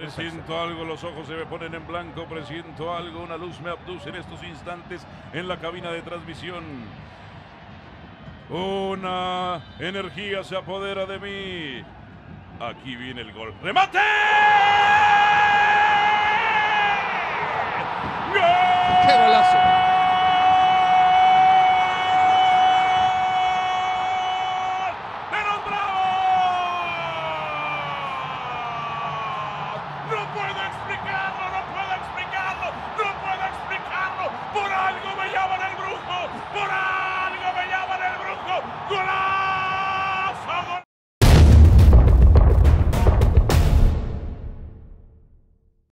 Presiento algo, los ojos se me ponen en blanco, presiento algo, una luz me abduce en estos instantes en la cabina de transmisión. Una energía se apodera de mí. Aquí viene el gol. ¡Remate! ¡Gol!